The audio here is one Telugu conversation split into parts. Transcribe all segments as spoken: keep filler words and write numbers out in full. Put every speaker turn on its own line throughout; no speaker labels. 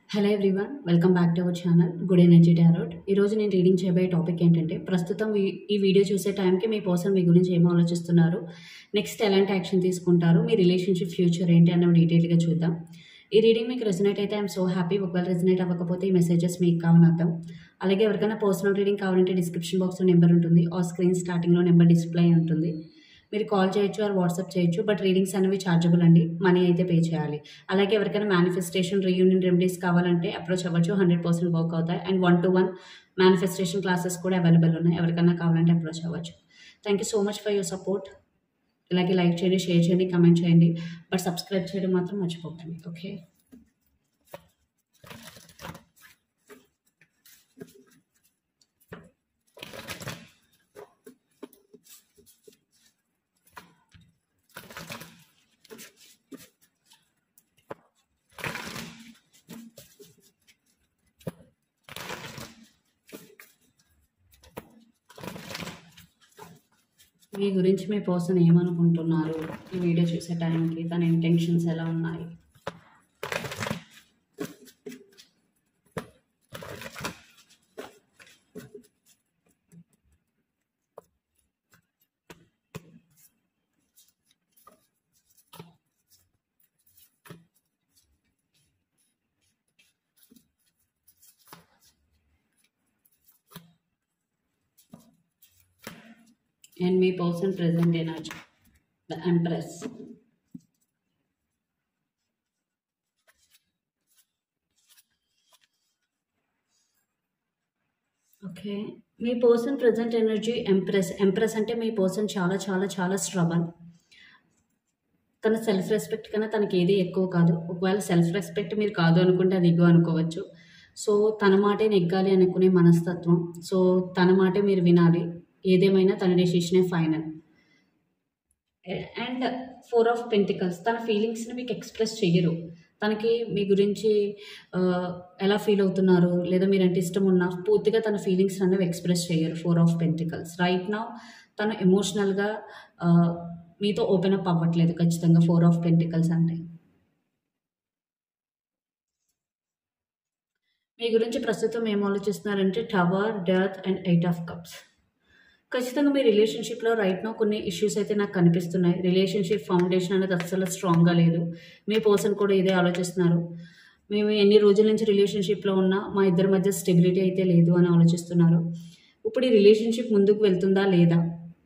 Hello everyone welcome back to our channel good energy tarot. ఈరోజు నేను రీడింగ్ చేయబోయే టాపిక్ ఏంటంటే, ప్రస్తుతం ఈ ఈ వీడియో చూసే టైంకి మీ పర్సన్ మీ గురించి ఏం ఆలోచిస్తున్నారు, నెక్స్ట్ ఎలాంటి యాక్షన్ తీసుకుంటారు, మీ రిలేషన్షిప్ ఫ్యూచర్ ఏంటి అన్నవి డీటెయిల్గా చూద్దాం. ఈ రీడింగ్ మీకు రెజనేట్ అయితే ఐఎమ్ సో హ్యాపీ. ఒకవేళ రెజనేట్ అవ్వకపోతే ఈ మెసేజెస్ మీకు కావాలని అర్థం. అలాగే ఎవరికైనా పర్సనల్ రీడింగ్ కావాలంటే డిస్క్రిప్షన్ బాక్స్లో నెంబర్ ఉంటుంది, ఆ స్క్రీన్ స్టార్టింగ్లో నెంబర్ డిస్ప్లే ఉంటుంది. మీరు కాల్ చేయొచ్చు ఆర్ వాట్సాప్ చేయొచ్చు. బట్ రీడింగ్స్ అనేవి ఛార్జబుల్ అండి, మనీ అయితే పే చేయాలి. అలాగే ఎవరికైనా మేనిఫెస్టేషన్ రీయూనియన్ రెమెడీస్ కావాలంటే అప్రోచ్ అవ్వచ్చు, హండ్రెడ్ పర్సెంట్ వర్క్ అవుతాయి. And one to one manifestation classes కూడా అవైలబుల్ ఉన్నాయి. ఎవరికైనా కావాలంటే అప్రోచ్ అవ్వచ్చు. Thank you so much for your support. ఇలాగే లైక్ చేయండి, షేర్ చేయండి, కమెంట్ చేయండి. బట్ సబ్స్క్రైబ్ చేయడం మాత్రం మర్చిపోకండి. ఓకే, మీ గురించి మీ పర్సన్ ఏమనుకుంటున్నారు, ఈ వీడియో చూసే టైంకి తన ఇంటెన్షన్స్ ఎలా ఉన్నాయి. And మీ person present energy, the Empress. Okay, మీ person present energy empress. Empress అంటే మీ పర్సన్ చాలా చాలా చాలా స్ట్రబల్. తన సెల్ఫ్ రెస్పెక్ట్ కన్నా తనకి ఏది ఎక్కువ కాదు. ఒకవేళ సెల్ఫ్ రెస్పెక్ట్ మీరు కాదు అనుకుంటే అది ఎగో అనుకోవచ్చు. సో తన మాటే నెగ్గాలి అనుకునే మనస్తత్వం. సో తన మాటే మీరు వినాలి, ఏదేమైనా తన డెసిషనే final. And four of pentacles, తన ఫీలింగ్స్ని మీకు ఎక్స్ప్రెస్ చెయ్యరు. తనకి మీ గురించి ఎలా ఫీల్ అవుతున్నారు లేదా మీరంటే ఇష్టం ఉన్నా పూర్తిగా తన ఫీలింగ్స్ అనేవి ఎక్స్ప్రెస్ చేయరు. Four of pentacles right now తను ఎమోషనల్గా మీతో ఓపెన్ అప్ అవ్వట్లేదు ఖచ్చితంగా. ఫోర్ ఆఫ్ పెంటికల్స్ అంటే మీ గురించి ప్రస్తుతం ఏం ఆలోచిస్తున్నారంటే tower, death and eight of cups. ఖచ్చితంగా మీ రిలేషన్షిప్లో రైట్ నో కొన్ని ఇష్యూస్ అయితే నాకు కనిపిస్తున్నాయి. రిలేషన్షిప్ ఫౌండేషన్ అనేది అస్సలు స్ట్రాంగ్గా లేదు. మీ పర్సన్ కూడా ఇదే ఆలోచిస్తున్నారు. మేము ఎన్ని రోజుల నుంచి రిలేషన్షిప్లో ఉన్నా మా ఇద్దరి మధ్య స్టెబిలిటీ అయితే లేదు అని ఆలోచిస్తున్నారు. ఇప్పుడు ఈ రిలేషన్షిప్ ముందుకు వెళ్తుందా లేదా,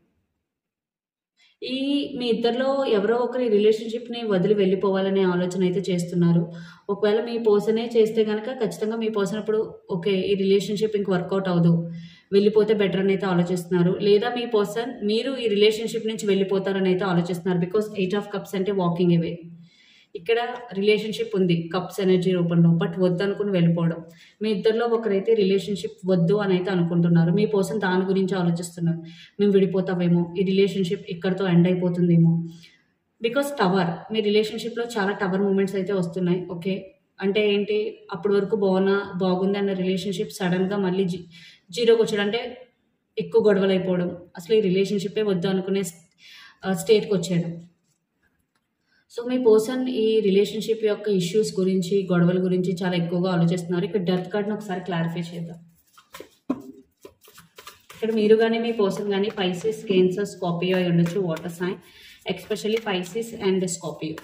ఈ మీ ఇద్దరిలో ఎవరో ఒకరి రిలేషన్షిప్ని వదిలి వెళ్ళిపోవాలనే ఆలోచన అయితే చేస్తున్నారు. ఒకవేళ మీ పర్సనే చేస్తే కనుక ఖచ్చితంగా మీ పర్సన్ ఇప్పుడు ఓకే ఈ రిలేషన్షిప్ ఇంక వర్కౌట్ అవ్వదు, వెళ్ళిపోతే బెటర్ అని అయితే ఆలోచిస్తున్నారు. లేదా మీ పర్సన్ మీరు ఈ రిలేషన్షిప్ నుంచి వెళ్ళిపోతారని అయితే ఆలోచిస్తున్నారు. బికాస్ ఎయిట్ ఆఫ్ కప్స్ అంటే వాకింగ్ అవే. ఇక్కడ రిలేషన్షిప్ ఉంది కప్స్ ఎనర్జీ రూపంలో, బట్ వద్దు అనుకుని వెళ్ళిపోవడం. మీ ఇద్దరిలో ఒకరైతే రిలేషన్షిప్ వద్దు అని అయితే అనుకుంటున్నారు. మీ పర్సన్ దాని గురించి ఆలోచిస్తున్నారు. మేము విడిపోతామేమో, ఈ రిలేషన్షిప్ ఇక్కడితో ఎండ్ అయిపోతుందేమో. బికాస్ టవర్, మీ రిలేషన్షిప్లో చాలా టవర్ మూమెంట్స్ అయితే వస్తున్నాయి. ఓకే అంటే ఏంటి, అప్పటి వరకు బాగున్నా బాగుంది అన్న రిలేషన్షిప్ సడన్గా మళ్ళీ జీ జీరోకి వచ్చాడు. అంటే ఎక్కువ గొడవలు అయిపోవడం, అసలు ఈ రిలేషన్షిప్పే వద్దు అనుకునే స్టేట్కి వచ్చాడు. సో మీ పర్సన్ ఈ రిలేషన్షిప్ యొక్క ఇష్యూస్ గురించి, గొడవల గురించి చాలా ఎక్కువగా ఆలోచిస్తున్నారు. ఇక్కడ డెత్ కార్డ్ని ఒకసారి క్లారిఫై చేద్దాం. ఇక్కడ మీరు కానీ మీ పర్సన్ కానీ పైసిస్, కేన్సర్, స్కార్పియో అయి ఉండొచ్చు. Water sign, especially Pisces and Scorpio.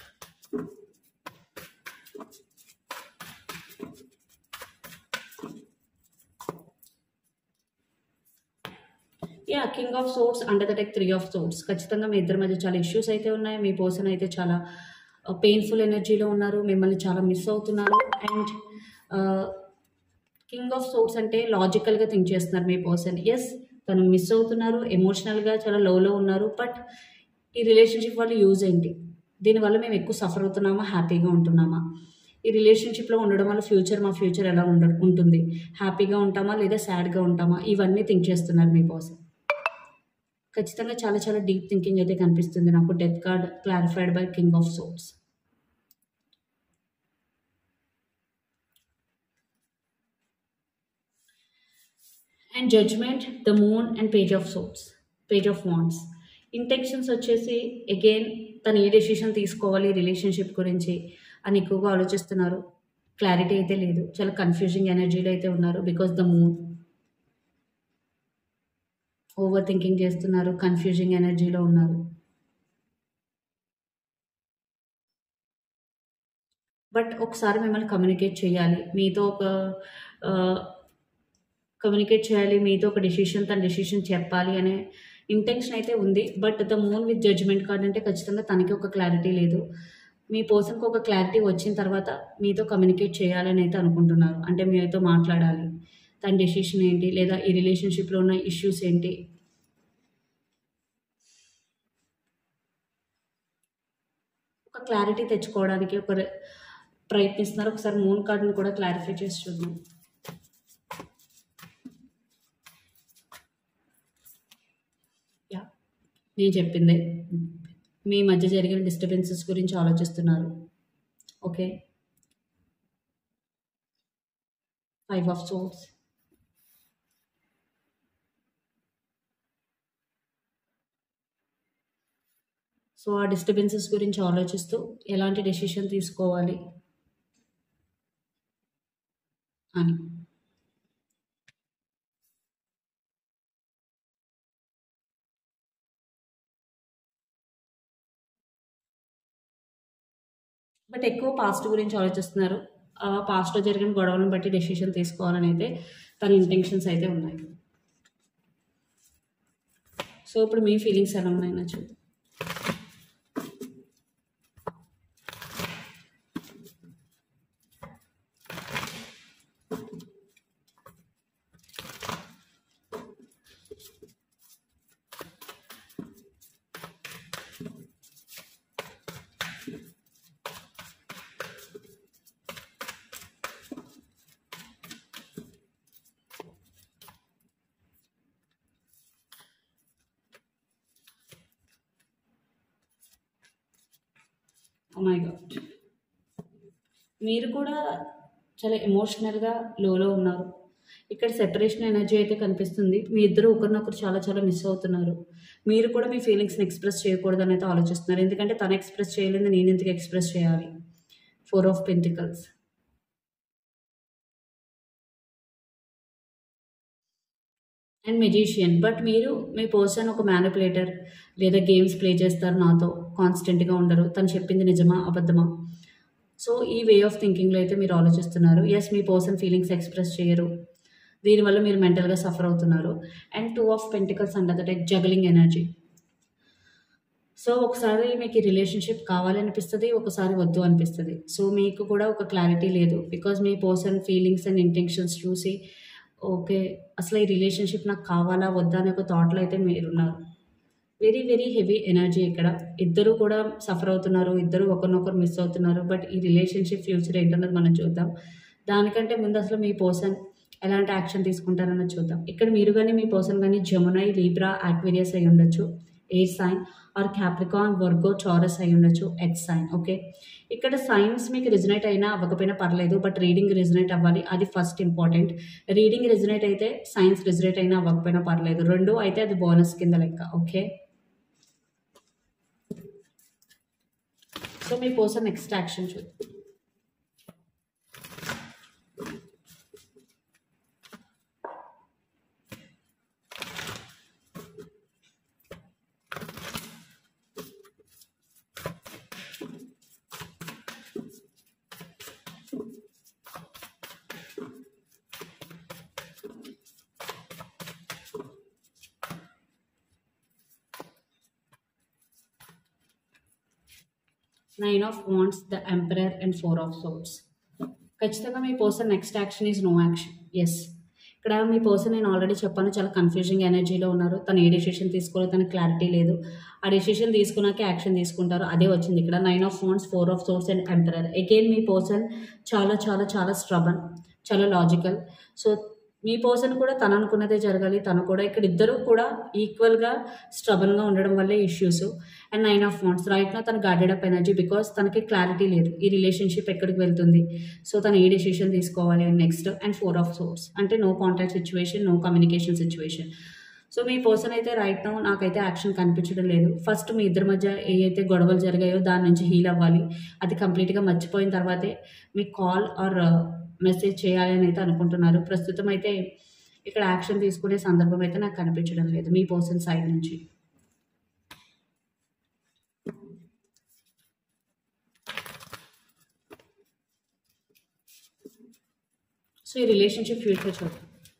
Ya king of swords, under the deck three of swords. ఖచ్చితంగా మీ ఇద్దరి మధ్య చాలా ఇష్యూస్ అయితే ఉన్నాయి. మీ పర్సన్ అయితే చాలా పెయిన్ఫుల్ ఎనర్జీలో ఉన్నారు, మిమ్మల్ని చాలా మిస్ అవుతున్నారు. అండ్ కింగ్ ఆఫ్ సోర్డ్స్ అంటే లాజికల్గా థింక్ చేస్తున్నారు మీ పర్సన్. ఎస్ తను మిస్ అవుతున్నారు, ఎమోషనల్గా చాలా లోలో ఉన్నారు. బట్ ఈ రిలేషన్షిప్ వల్ల యూజ్ ఏంటి, దీనివల్ల మేము ఎక్కువ సఫర్ అవుతున్నామా, హ్యాపీగా ఉంటున్నామా, ఈ రిలేషన్షిప్లో ఉండడం వల్ల ఫ్యూచర్ మా ఫ్యూచర్ ఎలా ఉండ ఉంటుంది హ్యాపీగా ఉంటామా లేదా సాడ్గా ఉంటామా, ఇవన్నీ థింక్ చేస్తున్నారు మీ పర్సన్. ఖచ్చితంగా చాలా చాలా డీప్ థింకింగ్ అయితే కనిపిస్తుంది నాకు. Death card clarified by king of swords. And judgement, the moon and page of swords, page of wands. Intentions వచ్చేసి అగైన్ తను ఏ డెసిషన్ తీసుకోవాలి రిలేషన్షిప్ గురించి అని ఎక్కువగా ఆలోచిస్తున్నారు. క్లారిటీ అయితే లేదు. చాలా కన్‌ఫ్యూజింగ్ ఎనర్జీలో అయితే ఉన్నారు. Because the moon. Overthinking చేస్తున్నారు. కన్‌ఫ్యూజింగ్ ఎనర్జీలో ఉన్నారు. బట్ ఒకసారి మిమ్మల్ని కమ్యూనికేట్ చేయాలి. మీతో ఒక ఆహ్, కమ్యూనికేట్ చేయాలి. మీతో ఒక డెసిషన్ తన డెసిషన్ చెప్పాలి అనే ఇంటెన్షన్ అయితే ఉంది. But the moon with judgement card అంటే ఖచ్చితంగా తనకి ఒక క్లారిటీ లేదు. మీ పర్సన్‌కి ఒక క్లారిటీ వచ్చిన తర్వాత మీతో కమ్యూనికేట్ చేయాలని అయితే అనుకుంటున్నారు. అంటే మీతో మాట్లాడాలి. తన డెసిషన్ ఏంటి? లేదా ఈ రిలేషన్‌షిప్‌లో ఉన్న ఇష్యూస్ ఏంటి? ఒక క్లారిటీ తెచ్చుకోవడానికి ఒక రె ప్రయత్నిస్తున్నారు. ఒకసారి మూన్ కార్డ్‌ని కూడా క్లారిఫై చేసి చూద్దాం. యాహ్! నేను చెప్పిందే. మీ మధ్య జరిగిన డిస్టర్బెన్సెస్ గురించి ఆలోచిస్తున్నారు. Okay. Five of swords. So, ఆ డిస్టర్బెన్సెస్ గురించి ఆలోచిస్తూ ఎలాంటి డెసిషన్ తీసుకోవాలి అని. బట్ ఎక్కువ పాస్ట్ గురించి ఆలోచిస్తున్నారు. ఆ పాస్ట్‌లో జరిగిన గొడవలను బట్టి డెసిషన్ తీసుకోవాలని అయితే తన ఇంటెన్షన్స్ అయితే ఉన్నాయి. సో, ఇప్పుడు మీ ఫీలింగ్స్ ఎలా ఉన్నాయో చూద్దాం. Oh my god! మీరు కూడా చాలా ఎమోషనల్‌గా లోలో ఉన్నారు. ఇక్కడ సెపరేషన్ ఎనర్జీ అయితే కనిపిస్తుంది. మీ ఇద్దరు ఒకరినొకరు చాలా చాలా మిస్ అవుతున్నారు. మీరు కూడా మీ ఫీలింగ్స్‌ని ఎక్స్‌ప్రెస్ చేయకూడదని అయితే ఆలోచిస్తున్నారు. ఎందుకంటే తను ఎక్స్‌ప్రెస్ చేయలేనిది నేను ఎందుకు ఎక్స్‌ప్రెస్ చేయాలి? Four of pentacles. And magician. But మీరు మీ పర్సన్ ఒక మ్యానిపులేటర్ లేదా గేమ్స్ ప్లే చేస్తారు నాతో. కాన్స్టెంట్‌గా ఉండరు. తను చెప్పింది నిజమా? అబద్ధమా? సో, ఈ వే ఆఫ్ థింకింగ్‌లో అయితే మీరు ఆలోచిస్తున్నారు. యెస్, మీ పర్సన్ ఫీలింగ్స్ ఎక్స్‌ప్రెస్ చేయరు. దీనివల్ల మీరు మెంటల్‌గా సఫర్ అవుతున్నారు. And two of pentacles under the deck juggling energy. So, ఒకసారి మీకు ఈ రిలేషన్‌షిప్ కావాలనిపిస్తది. ఒకసారి వద్దు అనిపిస్తది. సో, మీకు కూడా ఒక క్లారిటీ లేదు. బికాజ్ మీ పర్సన్ ఫీలింగ్స్ అండ్ ఇంటెన్షన్స్ చూసి ఓకే. అసలు ఈ రిలేషన్‌షిప్ నాకు కావాలా? వద్దా? అనే ఒక థాట్‌లో అయితే మీరున్నారు. వెరీ వెరీ హెవీ ఎనర్జీ ఇక్కడ. ఇద్దరు కూడా సఫర్ అవుతున్నారు. ఇద్దరు ఒకరినొకరు మిస్ అవుతున్నారు. బట్ ఈ రిలేషన్‌షిప్ ఫ్యూచర్ ఏంటన్నది మనం చూద్దాం. దానికంటే ముందు అసలు మీ పర్సన్ ఎలాంటి యాక్షన్ తీసుకుంటారన్నది చూద్దాం. ఇక్కడ మీరు గాని, మీ పర్సన్ గాని జెమినీ, లిబ్రా, అక్వేరియస్ అయి ఉండొచ్చు. Air sign or Capricorn, Virgo, Taurus అయి ఉండొచ్చు. Earth sign. ఓకే. ఇక్కడ సైన్స్ మీకు రిజనేట్ అయినా అవ్వకపోయినా పర్లేదు. బట్ రీడింగ్ రిజనేట్ అవ్వాలి. అది ఫస్ట్ ఇంపార్టెంట్. రీడింగ్ రిజనేట్ అయితే సైన్స్ రిజనేట్ అయినా అవ్వకపోయినా పర్లేదు. రెండు అయితే అది బోనస్ కింద లెక్క. ఓకే. సో, మీ పర్సన్ నెక్స్ట్ యాక్షన్ చూద్దాం. Nine of wands, the emperor and four of swords. ఖచ్చితంగా మీ person next action is no action. Yes. ఇక్కడ మీ పర్సన్ నేను ఆల్రెడీ చెప్పాను చాలా కన్‌ఫ్యూజింగ్ ఎనర్జీలో ఉన్నారు. తను ఏ డెసిషన్ తీసుకోవాలో తనకి క్లారిటీ లేదు. ఆ డెసిషన్ తీసుకున్నాకే యాక్షన్ తీసుకుంటారు. అదే వచ్చింది ఇక్కడ. Nine of wands, four of swords and emperor. Again మీ పర్సన్ చాలా చాలా చాలా స్ట్రబన్, చాలా లాజికల్. సో, మీ పర్సన్ కూడా తను అనుకున్నదే జరగాలి. తను కూడా ఇక్కడ ఇద్దరు కూడా ఈక్వల్‌గా స్ట్రబన్‌గా ఉండడం వల్లే issues. And nine of wands right now తను గార్డెడ్ అప్ ఎనర్జీ. బికాజ్ తనకి క్లారిటీ లేదు. ఈ రిలేషన్‌షిప్ ఎక్కడికి వెళ్తుంది? సో, తను ఏ డెసిషన్ తీసుకోవాలి అని next. And four of swords అంటే no contact situation, no communication situation. So మీ పర్సన్ అయితే రైట్ నౌ నాకైతే యాక్షన్ కనిపించడం లేదు. ఫస్ట్ మీ ఇద్దరి మధ్య ఏ అయితే గొడవలు జరిగాయో దాని నుంచి హీల్ అవ్వాలి. అది కంప్లీట్‌గా మర్చిపోయిన తర్వాతే మీకు కాల్ ఆర్ మెసేజ్ చేయాలి అని అయితే అనుకుంటున్నారు. ప్రస్తుతం అయితే ఇక్కడ యాక్షన్ తీసుకునే సందర్భం అయితే నాకు కనిపించడం లేదు మీ పర్సన్ సైడ్ నుంచి. సో ఈ రిలేషన్షిప్ ఫ్యూచర్ చూద్దాం.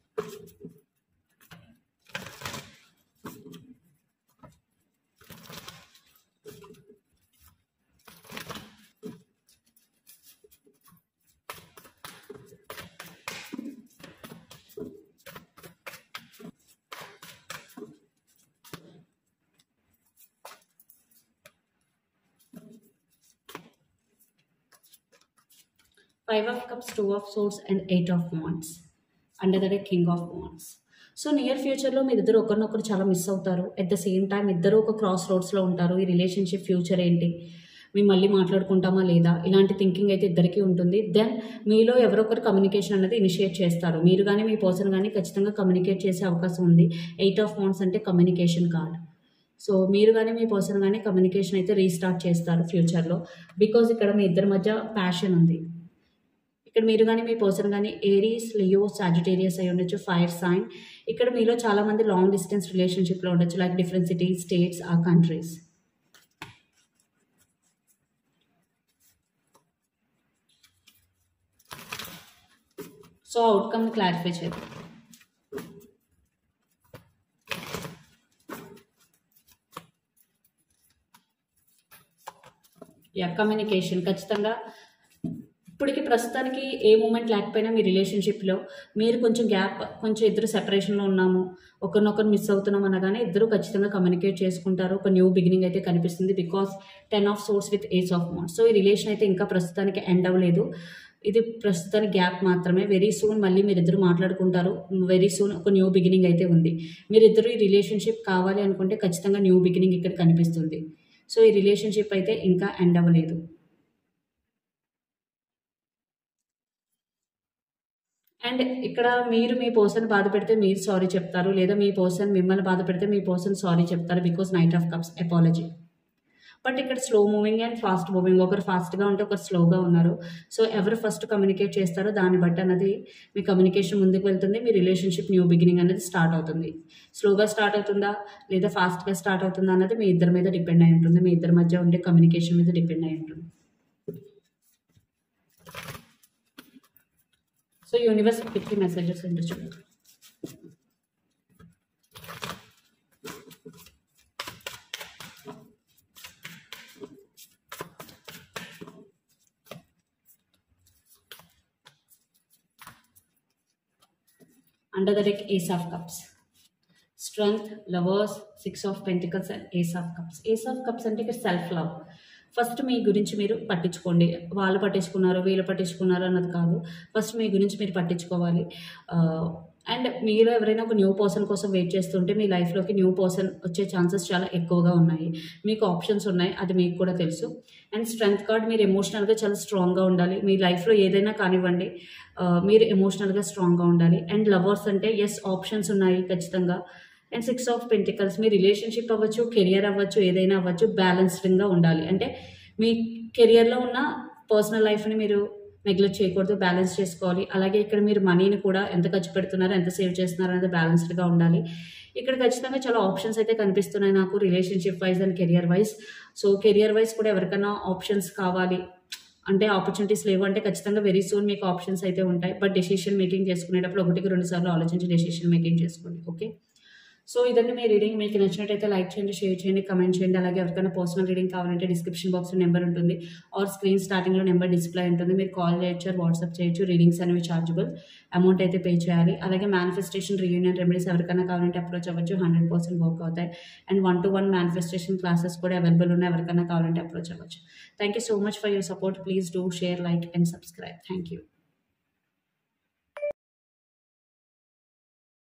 Five of cups, two of swords and eight of wands. Under the deck king of wands. So near ఫ్యూచర్లో మీరు ఇద్దరు ఒకరినొకరు చాలా మిస్ అవుతారు. ఎట్ ద సేమ్ టైం ఇద్దరు ఒక క్రాస్ రోడ్స్లో ఉంటారు. ఈ రిలేషన్షిప్ ఫ్యూచర్ ఏంటి, మేము మళ్ళీ మాట్లాడుకుంటామా లేదా, ఇలాంటి థింకింగ్ అయితే ఇద్దరికీ ఉంటుంది. దెన్ మీలో ఎవరొకరు కమ్యూనికేషన్ అనేది ఇనిషియేట్ చేస్తారు. మీరు కానీ మీ పర్సన్ కానీ ఖచ్చితంగా కమ్యూనికేట్ చేసే అవకాశం ఉంది. ఎయిట్ ఆఫ్ వాండ్స్ అంటే కమ్యూనికేషన్ కార్డ్. సో మీరు కానీ మీ పర్సన్ కానీ కమ్యూనికేషన్ అయితే రీస్టార్ట్ చేస్తారు ఫ్యూచర్లో. బికాజ్ ఇక్కడ మీ ఇద్దరి మధ్య ప్యాషన్ ఉంది. ఇక్కడ మీరు కానీ మీ పర్సన్ కానీ ఏరీస్, లియో, సాజిటేరియస్ అయి ఉండొచ్చు, ఫైర్ సైన్. ఇక్కడ మీలో చాలామంది లాంగ్ డిస్టెన్స్ రిలేషన్షిప్లో ఉండొచ్చు, లైక్ డిఫరెంట్ సిటీస్, స్టేట్స్ ఆ కంట్రీస్. సో అవుట్కమ్ని క్లారిఫై చేద్దాం. యా కమ్యూనికేషన్ ఖచ్చితంగా ఇప్పటికి ప్రస్తుతానికి ఏ మూమెంట్ లేకపోయినా మీ రిలేషన్షిప్లో మీరు కొంచెం గ్యాప్, కొంచెం ఇద్దరు సెపరేషన్లో ఉన్నాము, ఒకరినొకరు మిస్ అవుతున్నాం అనగానే ఇద్దరు ఖచ్చితంగా కమ్యూనికేట్ చేసుకుంటారు. ఒక న్యూ బిగినింగ్ అయితే కనిపిస్తుంది. Because ten of swords with ace of wands. So ఈ రిలేషన్ అయితే ఇంకా ప్రస్తుతానికి ఎండ్ అవ్వలేదు. ఇది ప్రస్తుతానికి గ్యాప్ మాత్రమే. వెరీ సూన్ మళ్ళీ మీరిద్దరు మాట్లాడుకుంటారు. వెరీ సూన్ ఒక న్యూ బిగినింగ్ అయితే ఉంది. మీరిద్దరు ఈ రిలేషన్షిప్ కావాలి అనుకుంటే ఖచ్చితంగా న్యూ బిగినింగ్ ఇక్కడ కనిపిస్తుంది. సో ఈ రిలేషన్షిప్ అయితే ఇంకా ఎండ్ అవ్వలేదు. అండ్ ఇక్కడ మీరు మీ పర్సన్ బాధ పెడితే మీరు సారీ చెప్తారు, లేదా మీ పర్సన్ మిమ్మల్ని బాధ పెడితే మీ పర్సన్ సారీ చెప్తారు. Because knight of cups apology. But ఇక్కడ slow moving and fast moving. ఒకరు ఫాస్ట్గా ఉంటే ఒకరు స్లోగా ఉన్నారు. సో ఎవరు ఫస్ట్ కమ్యూనికేట్ చేస్తారో దాన్ని బట్టి అన్నది మీ కమ్యూనికేషన్ ముందుకు వెళ్తుంది. మీ రిలేషన్షిప్ న్యూ బిగినింగ్ అనేది స్టార్ట్ అవుతుంది. స్లోగా స్టార్ట్ అవుతుందా లేదా ఫాస్ట్గా స్టార్ట్ అవుతుందా అన్నది మీ ఇద్దరి మీద డిపెండ్ అయి ఉంటుంది. మీ ఇద్దరి మధ్య ఉండే కమ్యూనికేషన్ మీద డిపెండ్ అయి ఉంటుంది. సో యూనివర్స్ ఫిఫ్టీ మెసేజెస్ ఏంటో చూడండి. Under the deck, Ace of Cups. Strength, Lovers, Six of Pentacles and Ace of Cups. Ace of Cups అంటే ఇక్కడ సెల్ఫ్ లవ్. ఫస్ట్ మీ గురించి మీరు పట్టించుకోండి. వాళ్ళు పట్టించుకున్నారు, వీళ్ళు పట్టించుకున్నారు అన్నది కాదు. ఫస్ట్ మీ గురించి మీరు పట్టించుకోవాలి. అండ్ మీరు ఎవరైనా ఒక న్యూ పర్సన్ కోసం వెయిట్ చేస్తుంటే మీ లైఫ్లోకి న్యూ పర్సన్ వచ్చే ఛాన్సెస్ చాలా ఎక్కువగా ఉన్నాయి. మీకు ఆప్షన్స్ ఉన్నాయి, అది మీకు కూడా తెలుసు. అండ్ స్ట్రెంగ్త్ కార్డ్, మీరు ఎమోషనల్గా చాలా స్ట్రాంగ్గా ఉండాలి. మీ లైఫ్లో ఏదైనా కానివ్వండి, మీరు ఎమోషనల్గా స్ట్రాంగ్గా ఉండాలి. అండ్ లవర్స్ అంటే ఎస్ ఆప్షన్స్ ఉన్నాయి ఖచ్చితంగా. అండ్ సిక్స్ ఆఫ్ పెంటికల్స్, మీ రిలేషన్షిప్ అవ్వచ్చు, కెరియర్ అవ్వచ్చు, ఏదైనా అవ్వచ్చు, బ్యాలెన్స్డ్గా ఉండాలి. అంటే మీ కెరియర్లో ఉన్న పర్సనల్ లైఫ్ని మీరు నెగ్లెక్ట్ చేయకూడదు, బ్యాలెన్స్ చేసుకోవాలి. అలాగే ఇక్కడ మీరు మనీని కూడా ఎంత ఖర్చు పెడుతున్నారు, ఎంత సేవ్ చేస్తున్నారు అనేది బ్యాలెన్స్డ్గా ఉండాలి. ఇక్కడ ఖచ్చితంగా చాలా ఆప్షన్స్ అయితే కనిపిస్తున్నాయి నాకు relationship wise and career wise. So career wise కూడా ఎవరికైనా ఆప్షన్స్ కావాలి అంటే ఆపర్చునిటీస్ లేవు అంటే ఖచ్చితంగా వెరీ సూన్ మీకు ఆప్షన్స్ అయితే ఉంటాయి. బట్ డెసిషన్ మేకింగ్ చేసుకునేటప్పుడు ఒకటికి రెండు సార్లు ఆలోచించి డెసిషన్ మేకింగ్ చేసుకోండి. ఓకే, సో ఇదండి మీ రీడింగ్. మీకు నచ్చినట్టయితే లైక్ చేయండి, షేర్ చేయండి, కమెంట్ చేయండి. అలాగే ఎవరికైనా పర్సనల్ రీడింగ్ కావాలంటే డిస్క్రిప్షన్ బాక్స్లో నెంబర్ ఉంటుంది, ఆర్ స్క్రీన్ స్టార్టింగ్లో నెంబర్ డిస్ప్లే ఉంటుంది. మీరు కాల్ చేయొచ్చు, వాట్సాప్ చేయొచ్చు. రీడింగ్స్ అనేవి చార్జబుల్, అమౌంట్ అయితే పే చేయాలి. అలాగే మేనిఫెస్టేషన్, రీయూనియన్ రెమెడీస్ ఎవరికైనా కావాలంటే అప్రోచ్ అవ్వచ్చు, హండ్రెడ్ పర్సెంట్ వర్క్ అవుతాయి. And one to one manifestation classes కూడా అవైలబుల్ ఉన్నాయి, ఎవరికైనా కావాలంటే అప్రోచ్ అవ్వచ్చు. Thank you so much for your support. Please do share, like and subscribe. Thank you.